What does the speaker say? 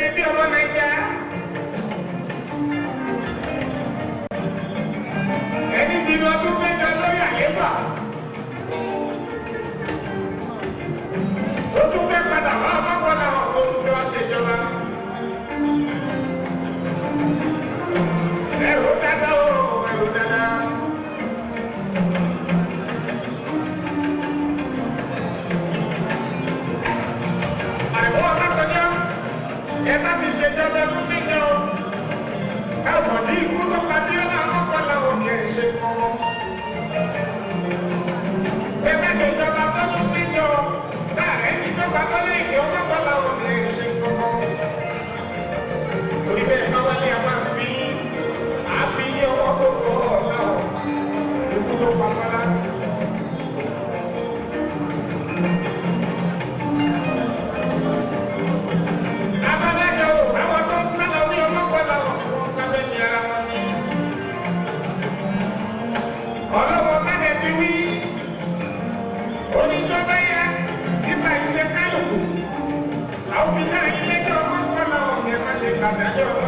bí ọmọ Naija. Ẹni tí lọ ọdún mẹ́jọ lórí àléfà. Tó tún fẹ́ padà wá ọmọkànlá ọ̀hún tó tún fẹ́ wá ṣèjọba. Ẹ̀rù dáadáa o, ẹ̀rù dáadáa. Àìwọ́ Ọbásanjọ́, ṣe bá fi ṣèjọba ọdún mẹ́jọ. Táwọn ní ikú tó pa Bíọ́lá ọmọkànlá òní ẹ̀ ṣe kọ́kọ́. Ṣé bá ṣèjọba ọdún mẹ́jọ? Sáàrẹ́ ní tó bá bọ́lá ìdí ọmọkànlá òní ẹ̀ ṣe kọ́kọ́. Torí bẹ́ẹ̀ máa wálé àwọn àbí ọwọ́ gbogbo ọ̀la ọ̀ ikú tó pa Bọ́lá. Abálájọ àwọn tó ń sálọ ní ọmọkànlá wọn ni wọ́n sábẹ́ ní ara wọn ní. Ọlọ́wọ́ Mádé ti wí. Oníjọba yá nípa ìṣe kálukú. Àwọn fi náà ilé jẹ́ ọmọkànlá wọn ni ẹ má ṣe gbàdájọ́.